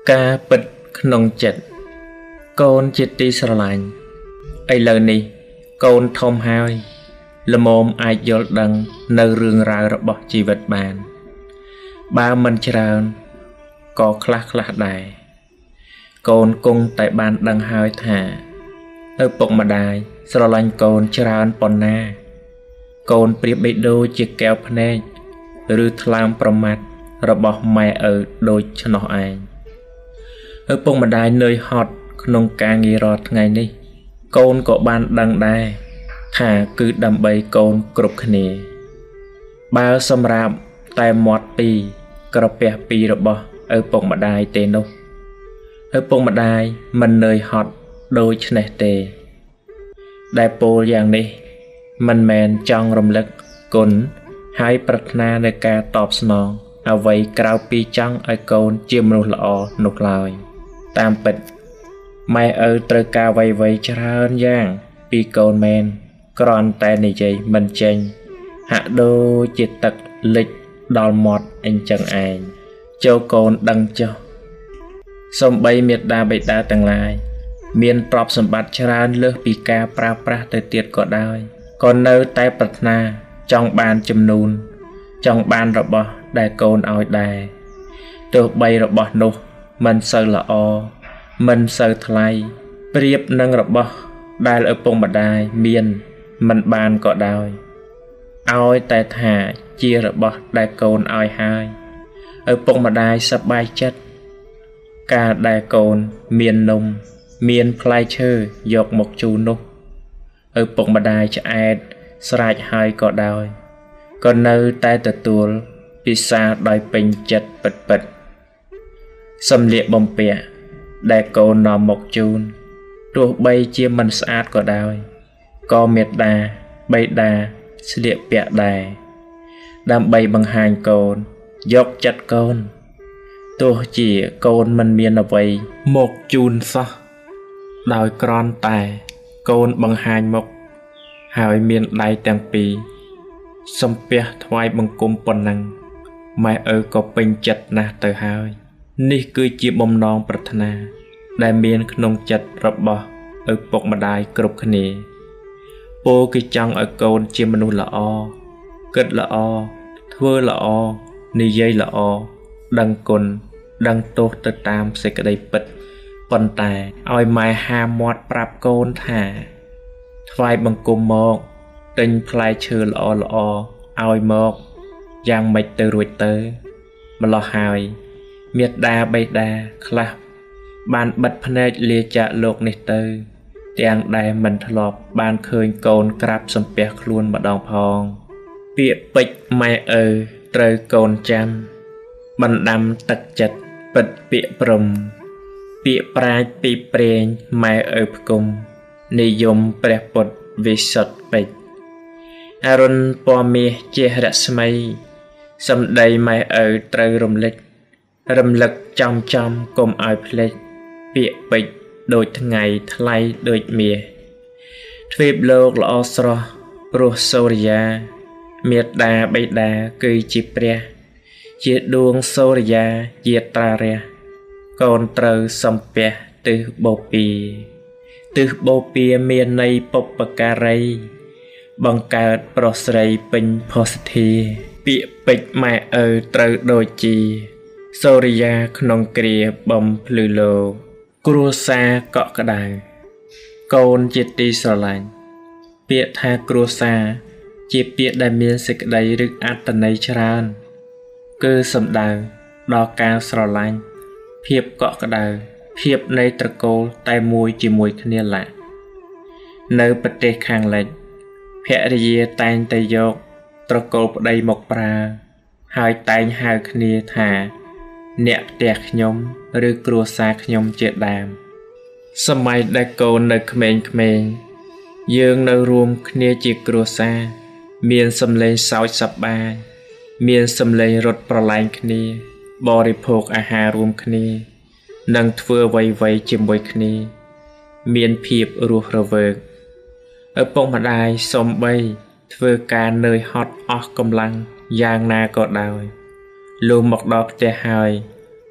Ca bịch nông chật Côn chít tí sơ lạnh Ây lời này Côn thông hai Là mồm ai dốt đăng Nơi rương rào rập bọc chi vật bàn Ba mình tràn Có khắc đài Côn cung tại bàn đăng hai thả Ở bụng mà đài Sơ lạnh côn tràn bòn na Côn priếp bị đôi chiếc kéo phê Rư thlam prом mặt Rập bọc mẹ ở đôi cho nó anh ở bông mà đài nơi hot nông ca nghi rọt ngày ní Côn có ban đăng đai Thả cứ đầm bầy côn cục khné Bao xâm rạp tay mọt pi Cọp bè pi rập bò ở bông mà đài tê nô ở bông mà đài mình nơi hot đôi chân này tê Đại bồ dạng ní Mình mẹn trong rộng lực Cún hai bật na nơi ca tọp snong ở vậy cao pi trăng ở côn chiêm nụ lọ nụ lòi Tam bịch Mày ở trời cao vầy vầy chả hơn giang Pi côn men Còn tay này dây mình chênh Hạ đô chì tật lịch Đòl mọt anh chẳng ảnh Châu côn đăng cho Xong bay miệt đa bạch đa tầng lại Miên trọp xâm bát chả hơn lướt pi ca pra pra tới tiết có đôi Còn nơi tay bật na Trong bàn chùm nôn Trong bàn rập bò Đại côn ôi đài Được bay rập bò nụ Mình sơ là o Mình sơ thay Priếp nâng rập bó Đài ở bông bà đài miên Mình bàn có đôi Ôi tài thả Chia rập bó đài côn ôi hai Ở bông bà đài sắp bay chất Cả đài côn miên nung Miên play chơ Dọc một chú nung Ở bông bà đài cho ai Srach hai có đôi Còn nơi tay tờ tuol Pisa đòi bình chất bật bật Xâm liệt bông bẹ Đại cô nọ một chun Tuột bay chia mình sát có đôi Có miệt đà Bay đà Xâm liệt bẹ đài Đam bay bằng hành côn Dốc chặt côn Tuột chỉ côn mình miên ở vậy Một chun xa Đòi con tài Côn bằng hành mộc Hỏi miên đáy tăng bì Xâm bẹ thoái bằng cung bồn năng Mai ở có bình chật nà tờ hơi Ní cứ chia bông non bật na Đại miên nông chật rập bò Ở bọc mà đài cục khné Bố cái chăng ở côn chia manu là o Kết là o Thưa là o Ní dây là o Đăng côn Đăng tốt tơ tam sẽ cái đây bật Còn tài Ôi mai hà mọt prap côn thả Thoai bằng cung mọc Tinh plai chơ là o Ôi mọc Giang mạch tơ ruột tơ Mà lo hài Miệt đa bay đa khắp Bạn bật phá nếch lia chạ lột này tư Tiếng đài mình thật lọp Bạn khơi côn krap xâm bẹc luôn mà đong phong Bịa bịch mai trời côn chăm Bạn đâm tật chật bịch bịa brum Bịa praj bịa prênh mai cung Nì dùng bẹc bột vì sọt bịch Arun bò mê chê rạ smay Xâm đầy mai trời rùm lịch Râm lực trong cùng ai plek Bịa bịch đôi ngày thay đôi mìa Thuyếp lột là Osro Prosoria Miệt đà bay đà cư chì pre Chiết đuông Soria Diệt tra re Còn trâu xâm pe từ bồ bì Từ bồ bì miền này bốc bà cà rây Bằng cạt prosray bình posithi Bịa bịch mẹ trâu đôi chì Soria khổng kìa bầm lư lô Cua xa cọ cả đài Côn chít tí sò lạnh Bịa tha cua xa Chỉ bịa đài miên xích đầy rực át tần ấy tràn Cứ xâm đào Đo cao sò lạnh Hiệp cọ cả đài Hiệp này trật cô tay mùi chỉ mùi khá lạ Nơi bật đế khang lệch Hẹ rìa tay tay dọc Trật cô đầy mộc bà Hai tay hai khá thả Nẹ tẹt nhóm Rư cua xa nhóm chết đàm Xâm mày đại cô nơi khmên Dương nơi rùm khné chiếc cua xa Miên xâm lên sáu sắp ba Miên xâm lên rốt pro lạnh khné Bò rì phôk hà rùm khné Nâng thưa vầy vầy chìm bồi khné Miên phiếp ruột rơ vợt Ở bông mà đài xông bay Thưa ca nơi hot ọc công lăng Giang na có đào Lưu mọc đọc tè hơi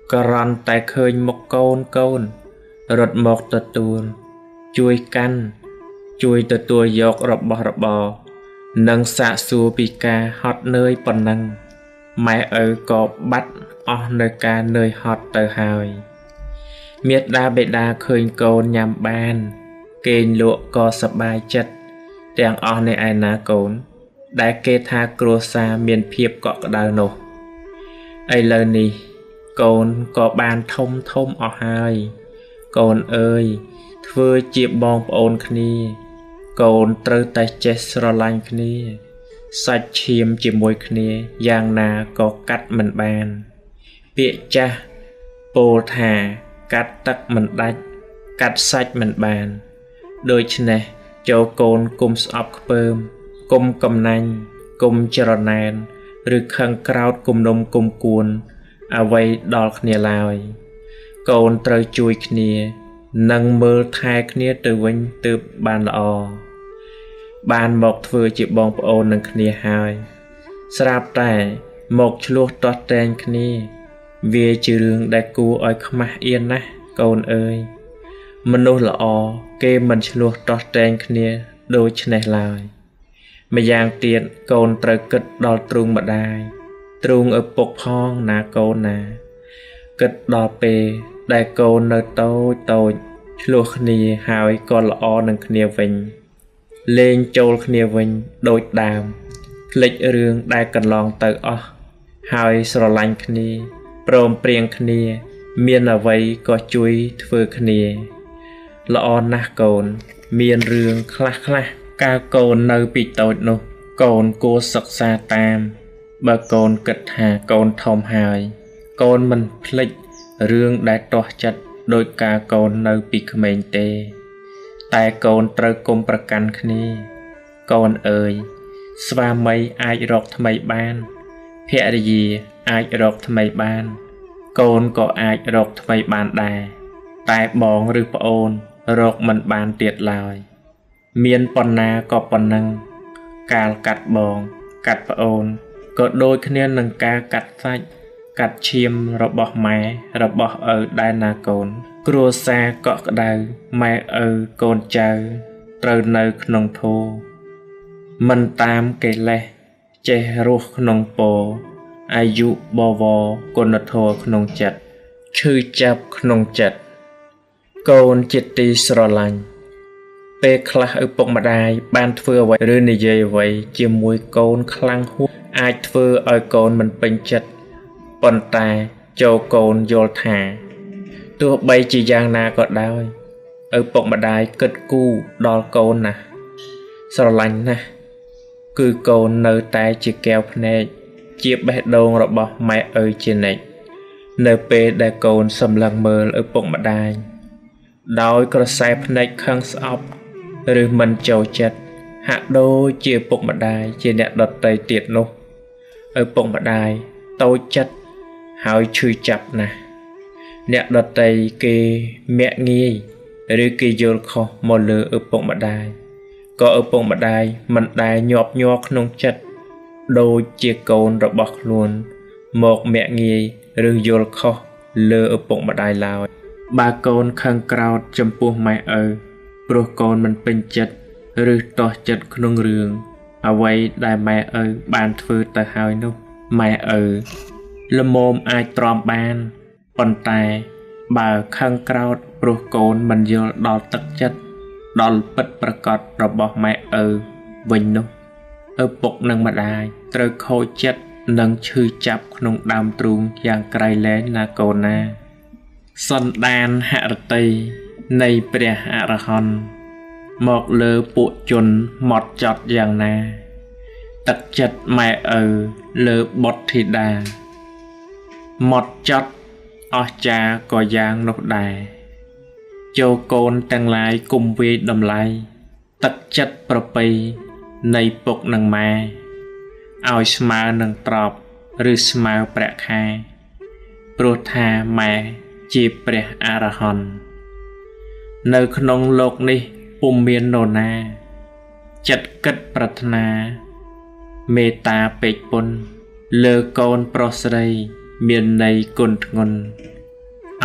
Karan tai khơi một côn rốt một tờ tuôn chui căn chui tờ tua dọc rập bò nâng xạ xua bị ca hót nơi bần nâng mẹ ở có bắt nơi ca nơi hót tờ hài miết đa bệ đa khơi côn nhằm ban kênh lụa có sập bài chất đèn nơi ai ná côn đã kê tha cua xa miền phiếp cọ đào nổ ấy lời nì côn có bàn thông hai côn ơi thưa chịp bong ôn khní côn trơ tay chết sờ lanh khní sạch chiêm chỉ môi khní giang na có cắt mình bàn bịa cha bồ thà cắt tắc mình đạch cắt sạch mình bàn đôi chân này cho côn cùng sọp bơm cùng cầm nanh cùng chờ nàn rồi khăn kraut cùng nôm cùng cuốn à vậy đọt khné lại côn trơ chui khní nâng mơ thai khné từ vinh từ bàn lọ bàn một vừa chịu bong ôn nâng khné hai sạp tài một chuột tọt đen khné về trừ đường đại cú oi khma yên nè côn ơi mình nô lọ kê mình chuột tọt đen khné đôi chân này lại mà giang tiền côn trời kịch đo trung mà đai trung ở bộc phong nà côn nà kịch đo pê đại côn nơi tôi luộc khnia hào con lọ nâng khnia vinh lên châu khnia vinh đôi đàm lịch rương đại cần lòng từ hào sờ lanh khnia prom prieng khnia miên là vậy có chui thưa khnia lọ nà côn miên rương khla ca côn nơi bị tội nô côn cô sặc xa tam bà côn kịch hà côn thông hài côn mình phịch rương đã toa chặt đôi ca côn nơi bị khmên tê tại côn trơ cungประกันkhní côn ơi sva mây ai rọc thmây ban phẹ gì ai rọc thmây ban côn có ai rọc thmây ban đà tại bóng rư ôn rọc mình ban tiệt lại miền pon na có pon năng cà cắt bong cắt ôn có đôi khné nâng ca cắt phách cắt chiêm rọt mẹ rọt ở đai na côn cua xa cọ đào mẹ ở côn chờ trời nơi nông thô mình tam kể lệ che ruột nông bò ai dụ bò vò côn thô nông chặt chư chập nông chặt côn chít ti sờ lanh bê khla ở bụng mà đài ban thưa vậy rư này dây vậy chia mùi côn khlang hút ai thưa ở côn mình bình chật bọn ta cho côn vô thả tôi bay chỉ giang na có đau ở bụng mà đài kết cu đo côn nè sao lạnh nè cứ côn nơi tay chỉ kéo này chia bét đôn rồi bỏ mẹ ở trên này nơi bê đại côn xâm lần mờ ở bụng mà đài đói có sai này khăng sọp rồi mình trầu chật hạ đôi chia bụng mặt đài chia nhẹ đợt tay tiệt nô ở bụng mặt đài tôi chất hỏi chui chập nè nhẹ đợt tay kê mẹ nghi rồi kê vô khó một lửa ở bụng mặt đài có ở bụng mặt đài mình đài nhọp nông chất đôi chia côn rồi bọc luôn một mẹ nghi rồi vô khó lửa ở bụng mặt đài lao ba côn khăn kraut châm pua mẹ ở pro con mình bình chật rư to chật nông rường ở vậy đại mẹ ơi bàn phư tờ hai nô mẹ ơi lâm mồm ai tròn ban bàn tay bà khăn kraut pro con mình vô đo tất chất đo bật bật cọt rồi bỏ mẹ ơi vinh nô ở bụng nâng mặt đài trời khôi chất nâng chư chập nông đam truông giang cày lén là cô na sân đan hạ tây này bè hạ hòn một lơ bộ chun một chọt giang na tật chật mẹ ở lơ bọt thì đà một chọt ở cha có giang nốt đài châu côn tăng lại cùng vi đầm lại tật chật propi này bột nằng mai ao smile nằng trọp rư smile bẹt khai protha mẹ chỉ bẹt arahon nơi khung lục này bùm miên nô na chật cất pratna meta pech pun lơ con prosray miền này côn ngôn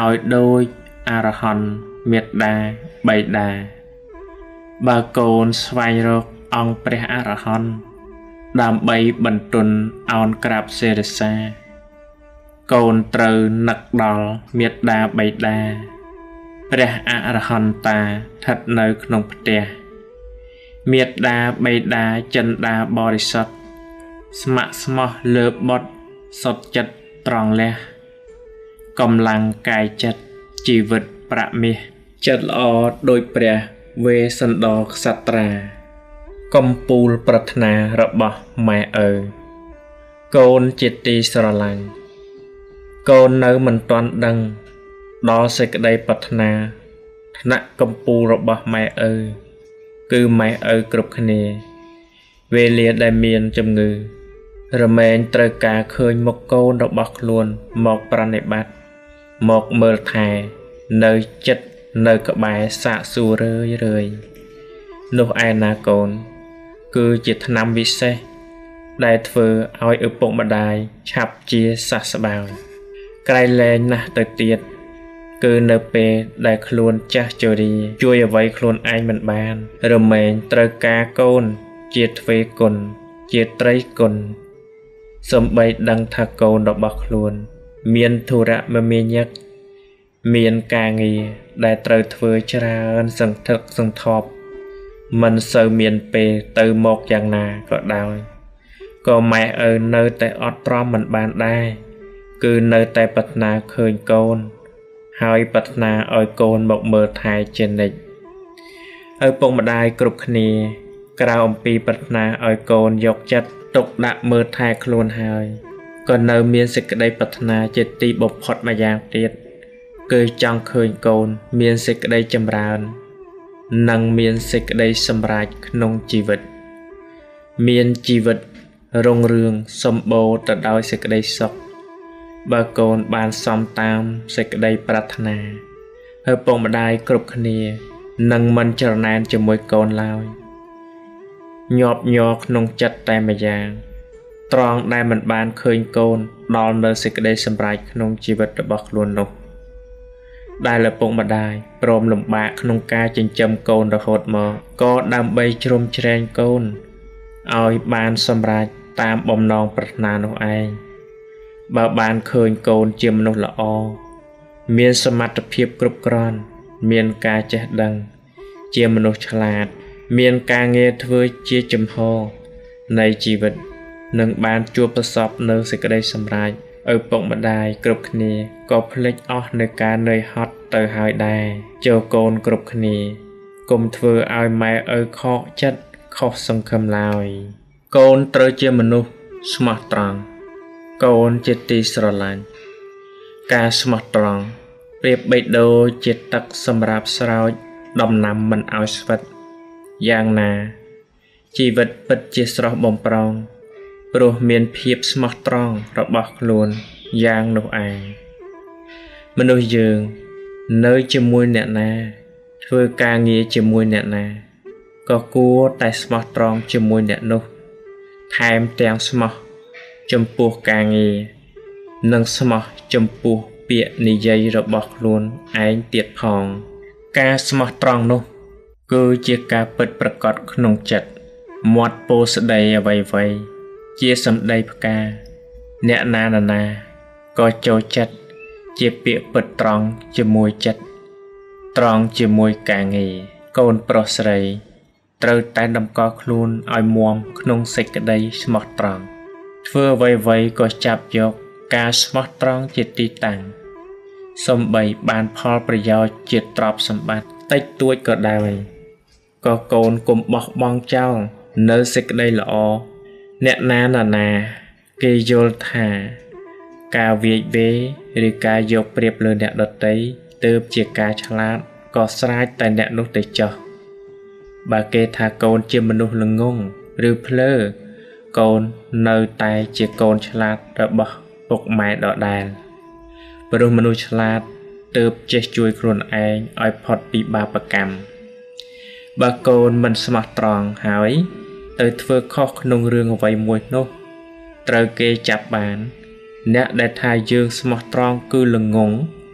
ឲ្យដូចអរហន្តមេត្តាបិតាបើកូនស្វែងរកអង្គព្រះអរហន្តដើម្បីបន្ទន់អោនក្រាបសេរសាកូនត្រូវនឹកដល់មេត្តាបិតាព្រះអរហន្តាស្ថិតនៅក្នុងផ្ទះមេត្តាបិតាចិន្តាបរិសុទ្ធស្ម័គ្រស្មោះលើបុត្រសុទ្ធចិត្តត្រង់លះកម្លាំងកាយចិត្តជីវិតប្រមាសចិត្តល្អដោយព្រះវេស្សន្តរក្សត្រាកំពូលប្រាថ្នារបស់ម៉ែឪកូនជាទីស្រឡាញ់កូននៅមិនទាន់ដឹងដល់សេចក្តីប្រាថ្នាថ្នាក់កំពូលរបស់ម៉ែឪគឺម៉ែឪគ្រប់គ្នាវេលាដែលមានជំងឺរមែងត្រូវការឃើញមុខកូនរបស់ខ្លួនមកប្រណិប័តមកមើលថែនៅចិត្តនៅក្បែរសាកសួររឿយនោះឯណាកូនគឺជាថ្នាំវិសេសដែលធ្វើឲ្យឪពុកម្ដាយឆាប់ជាសះស្បើយក្រៃលែងណាស់ទៅទៀតគឺនៅពេលដែលខ្លួនចាស់ជរាជួយអ្វីខ្លួនឯងមិនបានរមែងត្រូវការកូនជាទ្វេគុណជាត្រីគុណសូម្បីដឹងថាកូនរបស់ខ្លួនមានធុរៈមមាញឹកមានការងារដែលត្រូវធ្វើច្រើនសន្ធឹកសន្ធាប់មិនសូវមានពេលទៅមកយ៉ាងណាក៏ដោយក៏ម៉ែឪនៅតែអត់ទ្រាំមិនបានដែរគឺនៅតែប្រាថ្នាឃើញកូនហើយប្រាថ្នាឲ្យកូនមកមើលថែជានិច្ចឪពុកម្ដាយគ្រប់គ្នាក្រៅអំពីប្រាថ្នាឲ្យកូនយកចិត្តទុកដាក់មើលថែខ្លួនហើយក៏នៅមានសេចក្តីប្រាថ្នាជាទីបំផុតម្យ៉ាងទៀតគឺចង់ឃើញកូនមានសេចក្តីចម្រើននិងមានសេចក្តីសម្រេចក្នុងជីវិតមានជីវិតរុងរឿងសម្បូរទៅដោយសេចក្តីសុខបើកូនបានសំតាមសេចក្តីប្រាថ្នាឪពុកម្ដាយគ្រប់គ្នានឹងមិនច្រណែនជាមួយកូនឡើយញាប់ញ័រក្នុងចិត្តតែម្យ៉ាងត្រង់ដែលមិនបានឃើញកូនដល់នៅសេចក្តីសម្រេចក្នុងជីវិតរបស់ខ្លួននោះដែលឪពុកម្ដាយព្រមលំបាកក្នុងការចិញ្ចឹមកូនរហូតមកក៏ដើម្បីជ្រោមជ្រែងកូនឲ្យបានសម្រេចតាមបំណងប្រាថ្នានោះឯងបើបានឃើញកូនជាមនុស្សល្អមានសមត្ថភាពគ្រប់គ្រាន់មានការចេះដឹងជាមនុស្សឆ្លាតមានការងារធ្វើជាចំហនៃជីវិតនឹងបានជួបប្រសពនៅសេចក្តីសម្រេចឪពុកម្ដាយគ្រប់គ្នាក៏ភ្លេចអស់នៅការនឿយហត់ទៅហើយដែរចូលកូនគ្រប់គ្នាកុំធ្វើឲ្យម៉ែឪខកចិត្តខុសសង្ឃឹមឡើយកូនត្រូវជាមនុស្សស្មោះត្រង់កូនជាទីស្រឡាញ់ការស្មោះត្រង់ប្រៀបបីដូចជាទឹកសម្រាប់ស្រោចដំណាំមិនឲ្យស្វិតយ៉ាងណាជីវិតពិតជាស្រស់បំព្រងព្រោះមានភាពស្មោះត្រង់របស់ខ្លួនយ៉ាងនោះឯងមនុស្សយើងនៅជាមួយអ្នកណាធ្វើការងារជាមួយអ្នកណាក៏គួរតែស្មោះត្រង់ជាមួយអ្នកនោះថែមទាំងស្មោះចំពោះការងារនិងស្មោះចំពោះពាក្យនិយាយរបស់ខ្លួនឯងទៀតផងការស្មោះត្រង់នោះគឺជាការពិតប្រាកដក្នុងចិត្តមាត់ពោលស្ដីអ្វីៗជាសម្ដីផ្កាអ្នកណាក៏ចូលចិត្តជាពាក្យពិតត្រង់ជាមួយចិត្តត្រង់ជាមួយការងារកូនប្រុសស្រីត្រូវតែតម្កល់ខ្លួនឲ្យមាំក្នុងសេចក្តីស្មោះត្រង់ធ្វើអ្វីៗក៏ចាប់យកការស្មោះត្រង់ជាទីតាំងសូម្បីបានផលប្រយោជន៍ជាទ្រព្យសម្បត្តិតិចតួចក៏ដោយក៏កូនកុំបោះបង់ចោលនៅសេចក្តីល្អអ្នកណាគេយល់ថាការវាយវេឬការយកប្រៀបលើអ្នកដទៃទើបជាការឆ្លាតក៏ស្រេចតែអ្នកនោះទៅចោះបើគេថាកូនជាមនុស្សល្ងង់ឬភ្លើកូននៅតែជាកូនឆ្លាតរបស់ពុកម៉ែដដែលព្រោះមនុស្សឆ្លាតទើបចេះជួយខ្លួនឯងឲ្យផុតពីបាបកម្មបើកូនមិនស្មោះត្រង់ហើយទៅធ្វើខុសក្នុងរឿងអ្វីមួយនោះត្រូវគេចាប់បានអ្នកដែលថាយើងស្មោះត្រង់គឺល្ងង់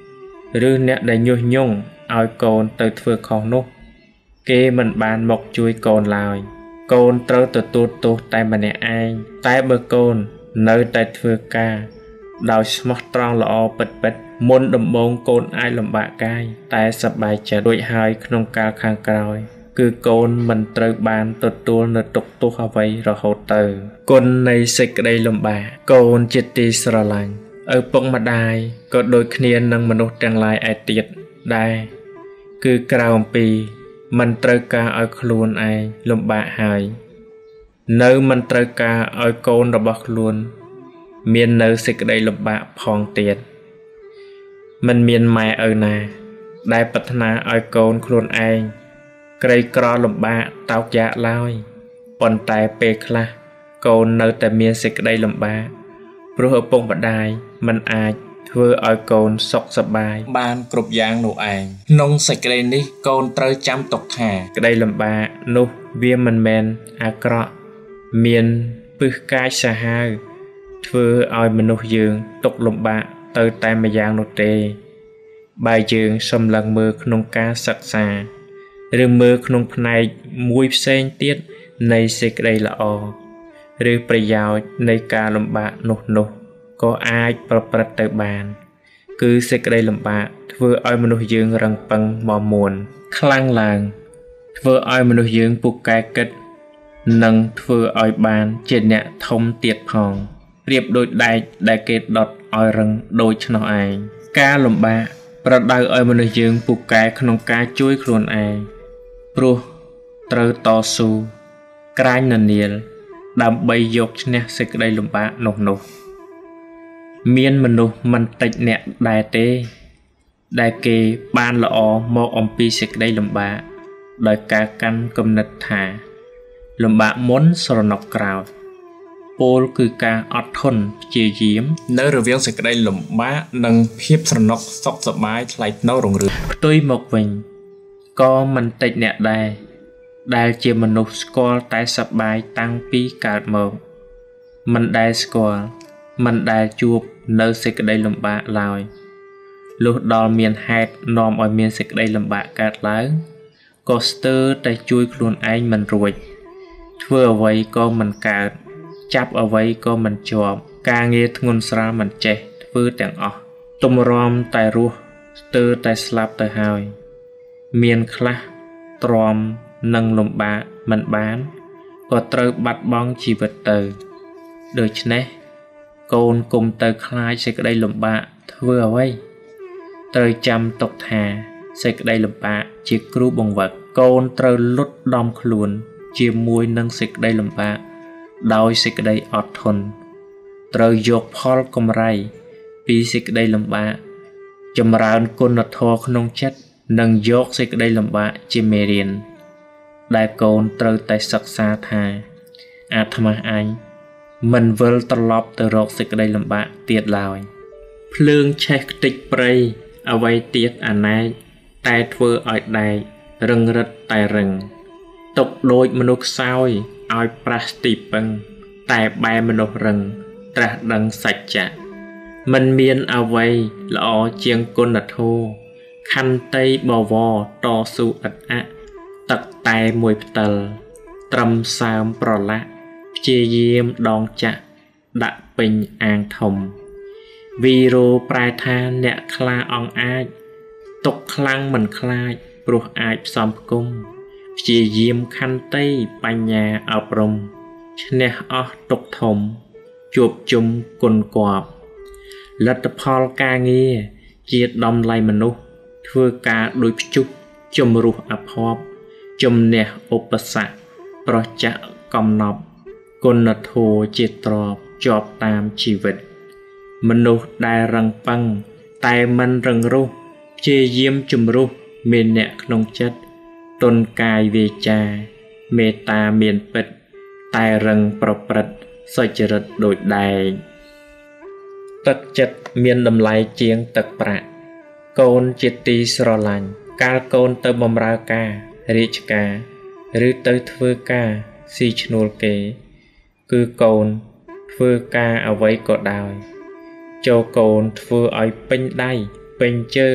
ឬអ្នកដែលញុះញង់ឲ្យកូនទៅធ្វើខុសនោះគេមិនបានមកជួយកូនឡើយកូនត្រូវទទួលទោសតែម្នាក់ឯងតែបើកូននៅតែធ្វើការដោយស្មោះត្រង់ល្អពិតៗមុនដំបូងកូនអាចលំបាកកាយតែសប្បាយចិត្តរួចហើយក្នុងកាលខាងក្រោយគឺកូនមិនត្រូវបានទទួលនៅទុក្ខទោសអ្វីរហូតទៅគុណនៃសេចក្តីលំបាកកូនជាទីស្រឡាញ់ឪពុកម្ដាយក៏ដូចគ្នានឹងមនុស្សទាំងឡាយឯទៀតដែរគឺក្រៅអំពីមិនត្រូវការឲ្យខ្លួនឯងលំបាកហើយនៅមិនត្រូវការឲ្យកូនរបស់ខ្លួនមាននៅសេចក្តីលំបាកផងទៀតមិនមានម៉ែឪណាដែលប្រាថ្នាឲ្យកូនខ្លួនឯងក្រីក្រលំបាកតោកយ៉ាកឡើយប៉ុន្តែពេលខ្លះកូននៅតែមានសេចក្តីលំបាកព្រោះឪពុកម្ដាយមិនអាចធ្វើឲ្យកូនសុខសប្បាយបានគ្រប់យ៉ាងនោះឯងក្នុងសេចក្តីនេះកូនត្រូវចាំទុកថាក្តីលំបាកនោះវាមិនមែនអាក្រក់មានពឹសកាយសាហាវធ្វើឲ្យមនុស្សយើងទុកលំបាកទៅតែម្យ៉ាងនោះទេបើយើងសម្លឹងមើលក្នុងការសិក្សាឬមើលក្នុងផ្នែកមួយផ្សេងទៀតនៃសេចក្តីល្អឬប្រយោជន៍នៃការលំបាកនោះក៏អាចប្រព្រឹត្តទៅបានគឺសេចក្តីលំបាកធ្វើឲ្យមនុស្សយើងរឹងប៉ឹងមាំមួនខ្លាំងឡើងធ្វើឲ្យមនុស្សយើងពូកែគិតនិងធ្វើឲ្យបានជាអ្នកធំទៀតផងប្រៀបដូចដែកដែលគេដុតឲ្យរឹងដូចឆ្នោះឯងការលំបាកប្រដៅឲ្យមនុស្សយើងពូកែក្នុងការជួយខ្លួនឯងព្រោះត្រូវតស៊ូក្រាញននាលដើម្បីយកឈ្នះសេចក្តីលំបាកនោះមានមនុស្សមិនតិចអ្នកដែរទេដែលគេបានល្អមកអំពីសេចក្តីលំបាកដោយការកាន់គំនិតថាលំបាកមុនស្រណុកក្រោយពោលគឺការអត់ធន់ព្យាយាមនៅរវាងសេចក្តីលំបាកនិងភាពស្រណុកសុខសប្បាយថ្លៃថ្នូររុងរឿងផ្ទុយមកវិញក៏មិនតិចអ្នកដែរដែលជាមនុស្សស្គាល់តែសប្បាយតាំងពីកើតមកមិនដែលស្គាល់មិនដែលជួបនៅសេចក្តីលំបាកឡើយលុះដល់មានហេតុនាំឲ្យមានសេចក្តីលំបាកកើតឡើងក៏ស្ទើរតែជួយខ្លួនឯងមិនរួចធ្វើអ្វីក៏មិនកើតចាប់អ្វីក៏មិនជាប់ការងារធ្ងន់ស្រាលមិនចេះធ្វើទាំងអស់ទម្រាំតែរស់ស្ទើរតែស្លាប់ទៅហើយមានខ្លះទ្រាំនឹងលំបាកមិនបានក៏ត្រូវបាត់បង់ជីវិតទៅដូច្នេះកូនគុំទៅខ្លាចសេចក្តីលំបាកធ្វើអ្វីត្រូវចាំទុកថាសេចក្តីលំបាកជាគ្រូបង្វឹកកូនត្រូវលុតដំខ្លួនជាមួយនឹងសេចក្តីលំបាកដោយសេចក្តីអត់ធន់ត្រូវយកផលកម្រៃពីសេចក្តីលំបាកចម្រើនគុណធម៌ក្នុងចិត្តនិងយកសេចក្តីលំបាកជាមេរៀនដែលកូនត្រូវតែសិក្សាថាអាត្មាអញមិនវិលត្រឡប់ទៅរកសេចក្តីលំបាកទៀតឡើយភ្លើងឆេះខ្ទេចព្រៃអ្វីទៀតអាណែកតែធ្វើឲ្យដែករឹងរិតតែរឹងຕົកដូចមនុស្សខ្សោយឲ្យប្រាស់ទីពឹងតែបែមនុស្សរឹងត្រាស់ដឹងសច្ចៈមិនមានអ្វីល្អជាងគុណធម៌ខន្តីបវរតស៊ូឥតអាក់ទឹកតែមួយផ្តិលត្រឹមសើមប្រឡាក់ព្យាយាមដងចាក់ដាក់ពេញអាងធំវីរោប្រែថាអ្នកខ្លាអង្អាចទុកខ្លាំងមិនខ្លាចព្រោះអាចផ្សំផ្គុំព្យាយាមខន្តីបញ្ញាអប់រំឈ្នះអស់ទុកធំជួបជុំគុណគប់លទ្ធផលការងារជាដំឡៃមនុស្សធ្វើការដោយព្យុះជំរុះអភ័ព្វជំនះឧបសគ្គប្រចាក់កំណប់គុណធម៌ជាទ្រព្យជាប់តាមជីវិតមនុស្សដែលរឹងប៉ឹងតែមិនរឹងរូសព្យាយាមជំរុះមានអ្នកក្នុងចិត្តទន់កាយវាចាមេត្តាមានពិតតែរឹងប្រព្រឹត្តសុចរិតដូចដែកទឹកចិត្តមានតម្លៃជាងទឹកប្រាក់កូនជាទីស្រឡាញ់កាលកូនទៅបម្រើការរាជការឬទៅធ្វើការស៊ីឈ្នួលគេគឺកូនធ្វើការអ្វីក៏ដោយចូលកូនធ្វើឲ្យពេញដៃពេញជើង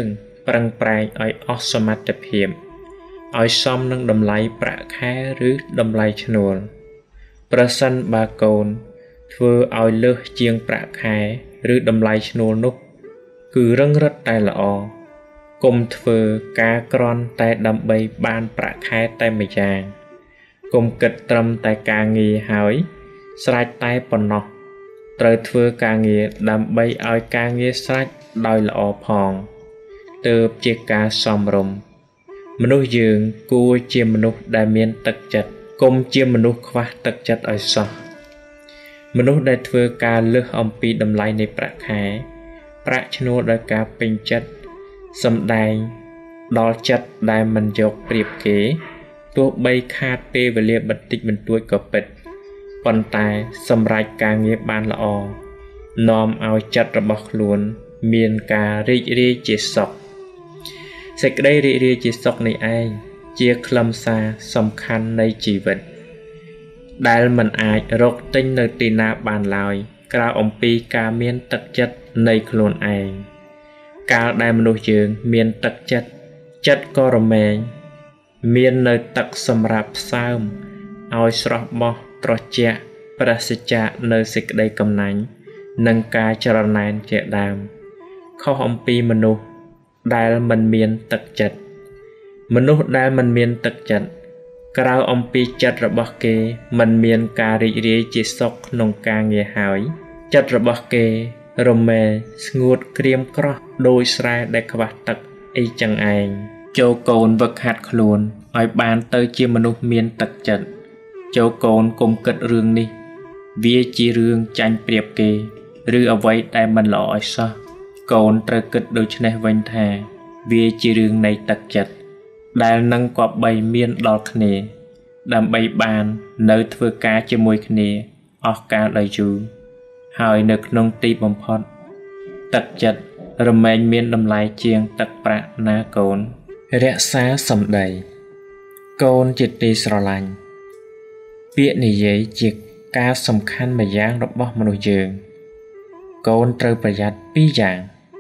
ប្រឹងប្រែងឲ្យអស់សមត្ថភាពឲ្យសមនឹងតម្លៃប្រាក់ខែឬតម្លៃឈ្នួលប្រសិនបើកូនធ្វើឲ្យលើសជាងប្រាក់ខែឬតម្លៃឈ្នួលនោះគឺរឹងរិតតែល្អកុំធ្វើការក្រន់តែដើម្បីបានប្រាក់ខែតែម្យ៉ាងកុំគិតត្រឹមតែការងារហើយស្រេចតែប៉ុណ្ណោះត្រូវធ្វើការងារដើម្បីឲ្យការងារស្រេចដោយល្អផងទើបជាការសមរម្យមនុស្សយើងគួរជាមនុស្សដែលមានទឹកចិត្តកុំជាមនុស្សខ្វះទឹកចិត្តឲ្យសោះមនុស្សដែលធ្វើការលើសអំពីតម្លៃនៃប្រាក់ខែប្រាក់ឈ្នួលដោយការពេញចិត្តសម្ដែងដល់ចិត្តដែលមិនយកប្រៀបគេទោះបីខាតពេលវេលាបន្តិចបន្តួចក៏ពិតប៉ុន្តែសម្រេចការងារបានល្អនាំឲ្យចិត្តរបស់ខ្លួនមានការរីករាយជាសុខសេចក្តីរីករាយជាសុខនេះឯងជាខ្លឹមសារសំខាន់នៃជីវិតដែលមិនអាចរកទិញនៅទីណាបានឡើយក្រៅអំពីការមានទឹកចិត្តនៃខ្លួនឯងកាលដែលមនុស្សយើងមានទឹកចិត្តចិត្តក៏រមែងមាននៅទឹកសម្រាប់ផ្សើមឲ្យស្រស់បោះត្រជាក់ប្រាសចាកនៅសេចក្តីកំណាញ់និងការច្រណែនជាដើមខុសអំពីមនុស្សដែលមិនមានទឹកចិត្តមនុស្សដែលមិនមានទឹកចិត្តក្រៅអំពីចិត្តរបស់គេមិនមានការរីករាយជាសុខក្នុងការងារហើយចិត្តរបស់គេរមែងស្ងួតក្រៀមក្រោះដោយស្រែដែលខ្វះទឹកអីចឹងឯងចូលកូនវឹកហាត់ខ្លួនឲ្យបានទៅជាមនុស្សមានទឹកចិត្តចូលកូនកុំគិតរឿងនេះវាជារឿងចាញ់ប្រៀបគេឬអ្វីដែលមិនល្អឲ្យសោះកូនត្រូវគិតដូចនេះវិញថាវាជារឿងនៃទឹកចិត្តដែលនឹងគប្បីមានដល់គ្នាដើម្បីបាននៅធ្វើការជាមួយគ្នាអស់កាលដ៏យូរហើយនៅក្នុងទីបំផុតទឹកចិត្តរមែងមានតម្លៃជាងទឹកប្រាក់ណាកូនរក្សាសម្ដីកូនជាទីស្រឡាញ់ពាក្យនិយាយជាការសំខាន់មួយយ៉ាងរបស់មនុស្សយើងកូនត្រូវប្រយ័ត្នពីរយ៉ាង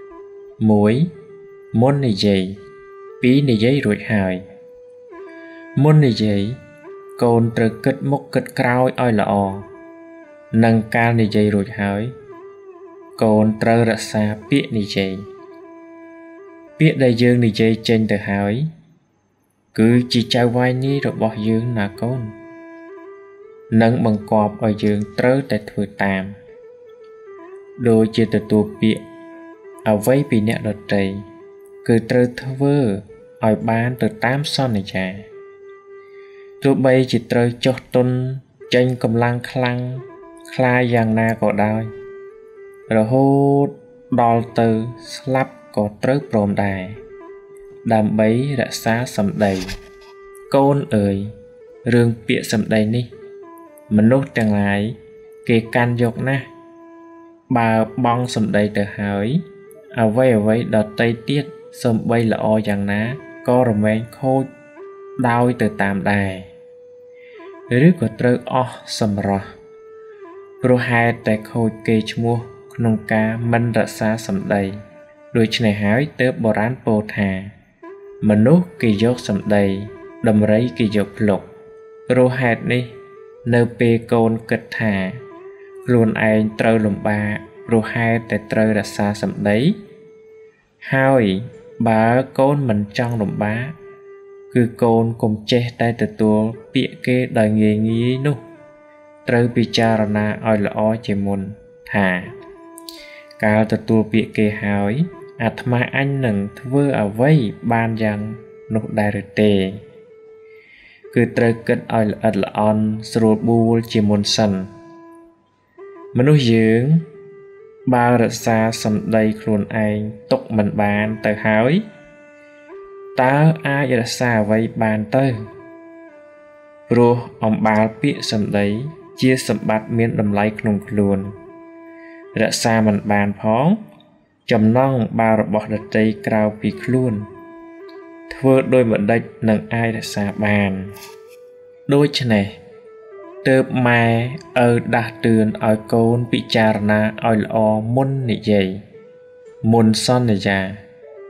1មុននិយាយ2និយាយរួចហើយមុននិយាយកូនត្រូវគិតមុខគិតក្រោយឲ្យល្អនិងកាលនិយាយរួចហើយកូនត្រូវរក្សាពាក្យនិយាយពាក្យដែលយើងនិយាយចេញទៅហើយគឺជាចៅវាយនីរបស់យើងណាកូននិងបង្គាប់ឲ្យយើងត្រូវតែធ្វើតាមដូចជាទទួលពាក្យអ្វីពីអ្នកដទៃគឺត្រូវធ្វើឲ្យបានទៅតាមសន្យាទោះបីជាត្រូវចុះទុនចេញកម្លាំងខ្លាំងខ្លាយយ៉ាងណាក៏ដោយរហូតដល់ទៅស្លាប់ក៏ត្រូវព្រមដែរដើម្បីរក្សាសម្ដីកូនអើយរឿងពាក្យសម្ដីនេះមនុស្សទាំងឡាយគេកាន់យកណាស់បើបង់សម្ដីទៅហើយអ្វីដតីទៀតសូម្បីល្អយ៉ាងណាក៏រមែងខូចដោយទៅតាមដែរឬក៏ត្រូវអស់សម្រស់ព្រោះហេតុតែខូចកេរ្តិ៍ឈ្មោះក្នុងការមិនរក្សាសម្ដីដូច្នេះហើយទើបបុរាណពោលថាមនុស្សគេយកសម្ដីដំរីគេយកភ្លុកព្រោះហេតុនេះនៅពេលកូនគិតថាខ្លួនឯងត្រូវលំបាកព្រោះហេតុតែត្រូវរក្សាសម្ដីហើយបើកូនមិនចង់លំបាកគឺកូនកុំចេះតែទទួលពាក្យគេដោយងាយនោះត្រូវពិចារណាឲ្យល្អជាមុនថាកាលទទួលពាក្យគេហើយអាត្មាអញនឹងធ្វើអ្វីបានយ៉ាងនោះដែរឬទេគឺត្រូវគិតឲ្យល្អិតល្អន់ស្រួលបួលជាមុនសិនមនុស្សយើងបើរក្សាសម្ដីខ្លួនឯងទុកមិនបានទៅហើយតើអាចរក្សាអ្វីបានទៅព្រោះអំបាលពាក្យសម្ដីជាសម្បត្តិមានតម្លៃក្នុងខ្លួនរក្សាមិនបានផងចំណងបារបស់ដតីក្រៅពីខ្លួនធ្វើដោយមិនដេចនឹងអាចរក្សាបានដូច្នេះទើបម៉ែឪដាស់តឿនឲ្យកូនពិចារណាឲ្យល្អមុននិយាយមុនសន្យា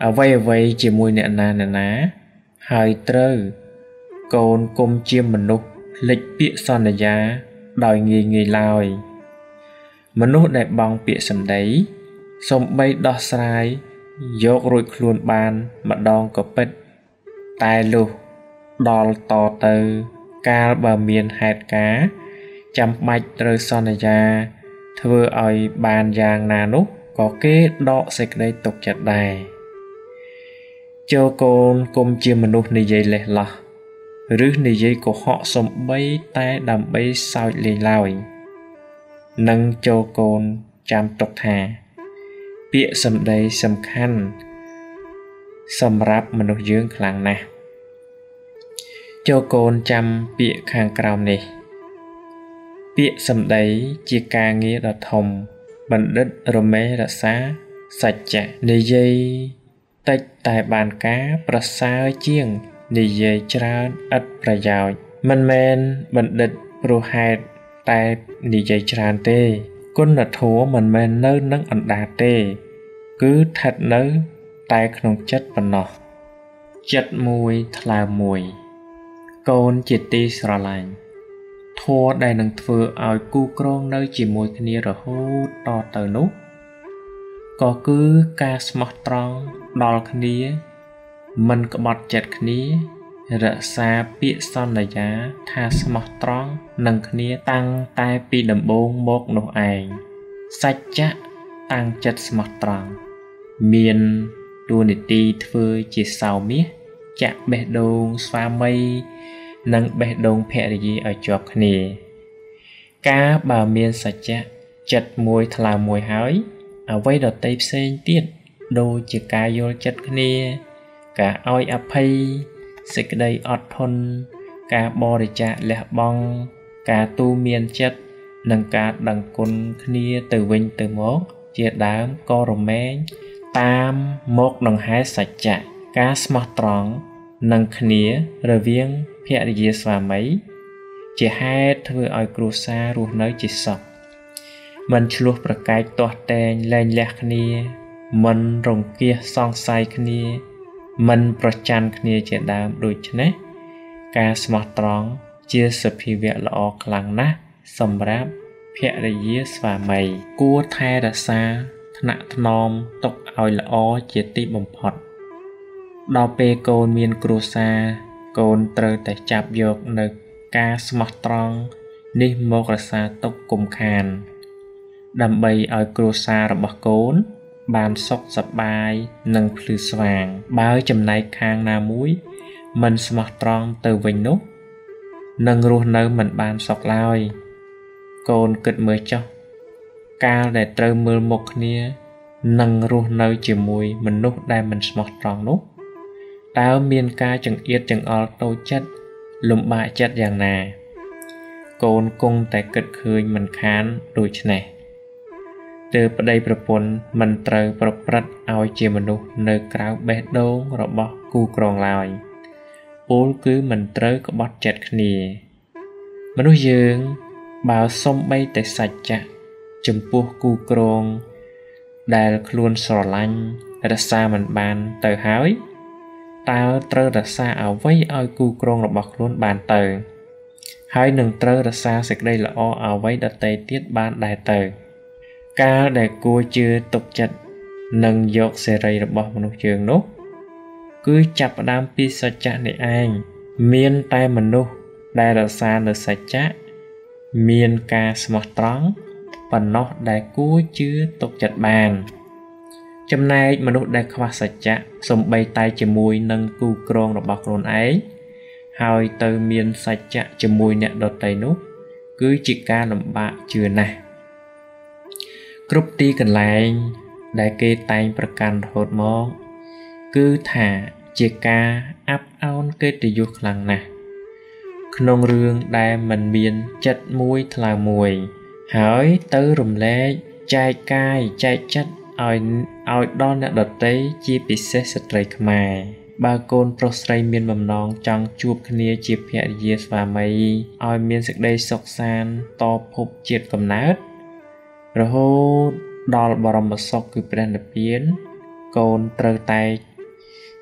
អ្វីជាមួយអ្នកណាហើយត្រូវកូនគុំជាមនុស្សភ្លេចពាក្យសន្យាដោយងាយឡើយមនុស្សដែលបង់ពាក្យសម្ដីសូម្បីដោះស្រាយយករួចខ្លួនបានម្ដងក៏ពិតតែលុះដល់តទៅកាលបើមានហេតុការណ៍ចាំបាច់ត្រូវសន្យាធ្វើឲ្យបានយ៉ាងណានោះក៏គេដកសេចក្តីទុកចិត្តដែរចូលកូនគុំជាមនុស្សនិយាយលេះលោះឬនិយាយកុហកសំបីតែដើម្បីសើចលេងឡើយនឹងចូលកូនចាំទុកថាពាក្យសម្ដីសំខាន់សម្រាប់មនុស្សយើងខ្លាំងណាស់ចូលកូនចាំពាក្យខាងក្រោមនេះពាក្យសម្ដីជាការងារដ៏ធំបណ្ឌិតរមែងរក្សាសច្ចៈនិយាយតិចតែបានការប្រសើរជាងនិយាយច្រើនឥតប្រយោជន៍មិនមែនបណ្ឌិតព្រោះហេតុតែនិយាយច្រើនទេគុណធម៌មិនមែននៅនឹងអណ្ដាតទេគឺស្ថិតនៅតែក្នុងចិត្តប៉ុណ្ណោះចិត្តមួយថ្លើមមួយកូនជាទីស្រឡាញ់ធម៌ដែលនឹងធ្វើឲ្យគូក្រងនៅជាមួយគ្នារហូតតទៅនោះក៏គឺការស្មោះត្រង់ដល់គ្នាមិនក្បត់ចិត្តគ្នារក្សាពាក្យសន្យាថាស្មោះត្រង់នឹងគ្នាតាំងតែពីដំបូងមកនោះឯងសច្ចៈតាំងចិត្តស្មោះត្រង់មានតួនាទីធ្វើជាសោមាសចាក់បេះដូងស្វាមីនិងបេះដូងភរិយាឲ្យជាប់គ្នាការបើមានសច្ចៈចិត្តមួយថ្លើមមួយហើយអ្វីដទៃផ្សេងទៀតដូចជាការយល់ចិត្តគ្នាការឲ្យអភ័យសេចក្តីអត់ធន់ការបរិច្ចាគលះបង់ការទូមានចិត្តនិងការដឹងគុណគ្នាទៅវិញទៅមកជាដើមក៏រមែងតាមមកដង្ហែសច្ចៈការស្មោះត្រង់នឹងគ្នារវាងភរិយាស្វាមីជាហេតុធ្វើឲ្យគ្រួសាររស់នៅជាសុខមិនឆ្លោះប្រកែកទាស់តែងលែងលះគ្នាមិនរង្គៀសសង្ស័យគ្នាមិនប្រច័ណ្ឌគ្នាជាដើមដូច្នេះការស្មោះត្រង់ជាសភាវៈល្អខ្លាំងណាស់សម្រាប់ភរិយាស្វាមីគួរថែរក្សាថ្នាក់ថ្នមទុកឲ្យល្អជាទីបំផុតដល់ពេលកូនមានគ្រួសារកូនត្រូវតែចាប់យកនៅការស្មោះត្រង់នេះមករក្សាទុកគុំខានដើម្បីឲ្យគ្រួសាររបស់កូនបានសុខសប្បាយនិងភ្លឺស្វាងបើចំណែកខាងណាមួយមិនស្មោះត្រង់ទៅវិញនោះនឹងរស់នៅមិនបានសុខឡើយកូនគិតមើលចុះកាលដែលត្រូវមើលមុខគ្នានឹងរស់នៅជាមួយមនុស្សដែលមិនស្មោះត្រង់នោះតើមានការចង្អៀតចង្អល់តូចចិត្តលំបាកចិត្តយ៉ាងណាកូនគង់តែគិតឃើញមិនខានដូច្នេះទើបប្តីប្រពន្ធមិនត្រូវប្រព្រឹត្តឲ្យជាមនុស្សនៅក្រៅបេះដូងរបស់គូក្រងឡើយពោលគឺមិនត្រូវក្បត់ចិត្តគ្នាមនុស្សយើងបើសំបីតែសច្ចៈចំពោះគូក្រងដែលខ្លួនស្រឡាញ់រក្សាមិនបានទៅហើយតើត្រូវរក្សាអ្វីឲ្យគូក្រងរបស់ខ្លួនបានទៅហើយនឹងត្រូវរក្សាសេចក្តីល្អអ្វីដទៃទៀតបានដែរទៅកាលដែលគួរជឿទុកចិត្តនិងយកសេរីរបស់មនុស្សយើងនោះគឺចាប់ផ្ដើមពីសច្ចៈនេះឯងមានតែមនុស្សដែលរក្សានៅសច្ចៈមានការស្មោះត្រង់ប៉ុណ្ណោះដែលគួរជឿទុកចិត្តបានចំណែកមនុស្សដែលខ្វះសច្ចៈសំបីតែជាមួយនឹងគូក្រងរបស់ខ្លួនឯងហើយទៅមានសច្ចៈជាមួយអ្នកដទៃនោះគឺជាការលំបាកជឿណាស់គ្រប់ទីកន្លែងដែលគេតែងប្រកាន់រហូតមកគឺថាជាការអាប់អោនកិត្តិយសខ្លាំងណាស់ក្នុងរឿងដែលមិនមានចិត្តមួយថ្លើមមួយហើយទៅរំលែកចែកកាយចែកចិត្តឲ្យដល់អ្នកដទៃជាពិសេសស្ត្រីខ្មែរបើកូនប្រុសស្រីមានបំណងចង់ជួបគ្នាជាភរិយាស្វាមីឲ្យមានសេចក្តីសុខសាន្តតភពជាតិកំណើតរហូតដល់បរមសុខគឺព្រះនិព្វានកូនត្រូវតែ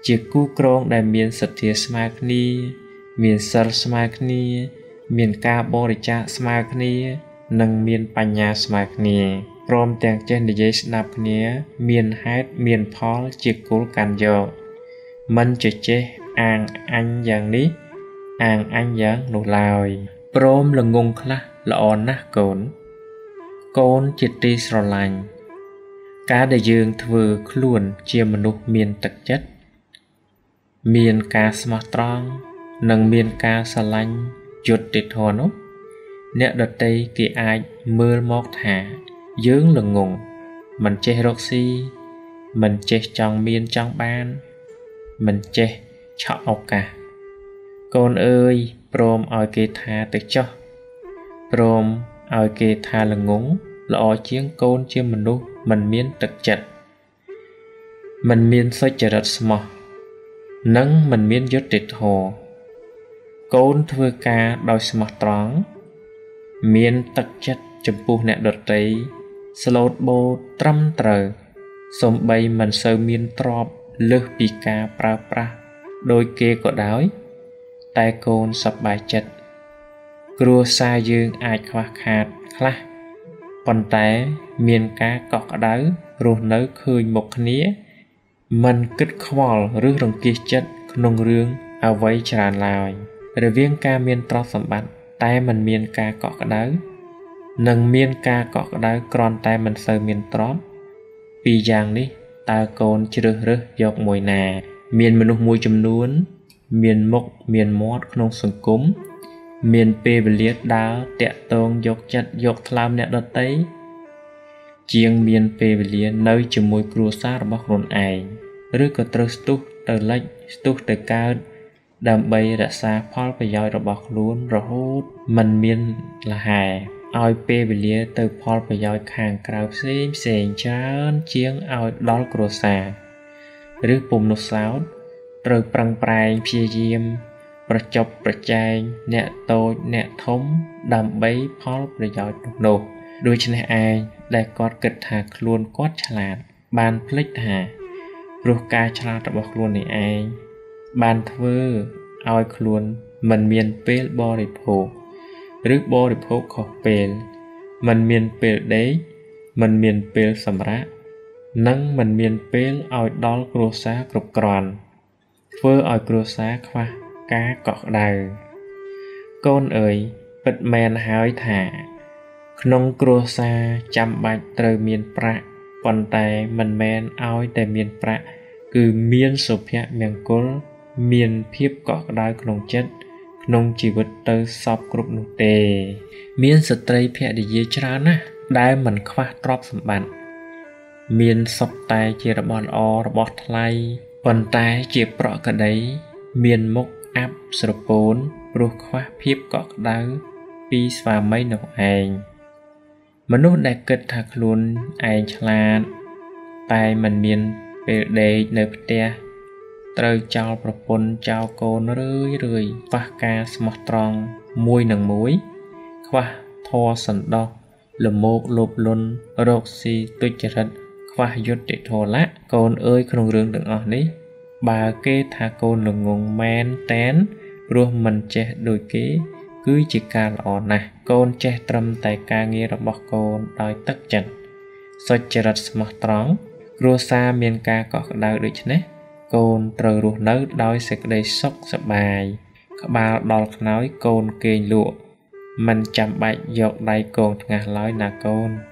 ជាគូក្រងដែលមានសទ្ធាស្មើគ្នាមានសិលស្មើគ្នាមានការបរិច្ចាគស្មើគ្នានិងមានបញ្ញាស្មើគ្នាព្រមទាំងចេះនិយាយស្ដាប់គ្នាមានហេតុមានផលជាគោលកាន់យកមិនចេះអាងអញយ៉ាងនេះអាងអញយ៉ាងនោះឡើយព្រមល្ងងខ្លះល្អណាស់កូនជាទីស្រឡាញ់ការដែលយើងធ្វើខ្លួនជាមនុស្សមានទឹកចិត្តមានការស្មោះត្រង់និងមានការស្រឡាញ់យុត្តិធម៌នោះអ្នកដទៃគេអាចមើលមកថាយើងល្ងងមិនចេះរកស៊ីមិនចេះចង់មានចង់បានមិនចេះឆក់ឱកាសកូនអើយព្រមឲ្យគេថាទៅចោះព្រមឲ្យគេថាល្ងងល្អជាងកូនជាមនុស្សមិនមានទឹកចិត្តមិនមានសុចរិតស្មោះនិងមិនមានយុត្តិធម៌កូនធ្វើការដោយស្មោះត្រង់មានទឹកចិត្តចំពោះអ្នកដទៃស្លូតបូតត្រឹមត្រូវសូម្បីមិនសូវមានទ្រព្យលើសពីការប្រើប្រាស់ដោយគេក៏ដោយតែកូនសប្បាយចិត្តគ្រួសារយើងអាចខ្វះខាតខ្លះប៉ុន្តែមានការកក់ក្ដៅរស់នៅឃើញមុខគ្នាមិនគិតខ្វល់ឬរង្គៀសចិត្តក្នុងរឿងអ្វីច្រើនឡើយរវាងការមានទ្រព្យសម្បត្តិតែមិនមានការកក់ក្ដៅនិងមានការកក់ក្ដៅគ្រាន់តែមិនសូវមានទ្រព្យពីរយ៉ាងនេះតើកូនជ្រើសរើសយកមួយណាមានមនុស្សមួយចំនួនមានមុខមានមាត់ក្នុងសង្គមមានពេលវេលាដើរតាក់ទងយកចិត្តយកថ្លើមអ្នកដទៃជាងមានពេលវេលានៅជាមួយគ្រួសាររបស់ខ្លួនឯងឬក៏ត្រូវស្ទុះទៅលិចស្ទុះទៅកើតដើម្បីរក្សាផលប្រយោជន៍របស់ខ្លួនរហូតមិនមានលហែឲ្យពេលវេលាទៅផលប្រយោជន៍ខាងក្រៅផ្សេងច្រើនជាងឲ្យដល់គ្រួសារឬពុំនោះសោតត្រូវប្រឹងប្រែងព្យាយាមប្រជប់ប្រជែងអ្នកតូចអ្នកធំដើម្បីផលប្រយោជន៍នោះដូច្នេះឯងដែលគាត់គិតថាខ្លួនគាត់ឆ្លាតបានភ្លេចថាព្រោះការឆ្លាតរបស់ខ្លួននេះឯងបានធ្វើឲ្យខ្លួនមិនមានពេលបរិភោគឬបរិភោគខុសពេលមិនមានពេលដេកមិនមានពេលសម្រាកនិងមិនមានពេលឲ្យដល់គ្រួសារគ្រប់គ្រាន់ធ្វើឲ្យគ្រួសារខ្វះការកក់ក្ដៅកូនអើយពិតមែនហើយថាក្នុងគ្រួសារចាំបាច់ត្រូវមានប្រាក់ប៉ុន្តែមិនមែនឲ្យតែមានប្រាក់គឺមានសុភមង្គលមានភាពកក់ក្ដៅក្នុងចិត្តក្នុងជីវិតទៅសពគ្រប់នោះទេមានស្ត្រីភរិយាច្រើនណាស់ដែលមិនខ្វះទ្រព្យសម្បត្តិមានសុទ្ធតែជារបស់ល្អរបស់ថ្លៃប៉ុន្តែជាប្រក្តីមានមុខអាប់ស្រពោនព្រោះខ្វះភាពកក់ក្ដៅពីស្វាមីនោះឯងមនុស្សដែលគិតថាខ្លួនឯងឆ្លាតតែមិនមានពេលដេកនៅផ្ទះត្រូវចោលប្រពន្ធចោលកូនរឿយខ្វះការស្មោះត្រង់មួយនឹងមួយខ្វះធម៌សន្តោសលមោកលោភលន់រកស៊ីទុច្ចរិតខ្វះយុត្តិធម៌ละកូនអើយក្នុងរឿងទាំងអស់នេះបើគេថាកូនល្ងងមែនតែនព្រោះមិនចេះដូចគេគឺជាការល្អណាស់កូនចេះត្រឹមតែការងាររបស់កូនដោយទឹកចិត្តសុចរិតស្មោះត្រង់គ្រួសារមានការកក់ក្ដៅដូច្នេះកូនត្រូវរស់នៅដោយសេចក្តីសុខសប្បាយក្បាលដល់ខ្នើយកូនគេងលក់មិនចាំបាច់យកដៃកងថ្ងាសឡើយណាកូន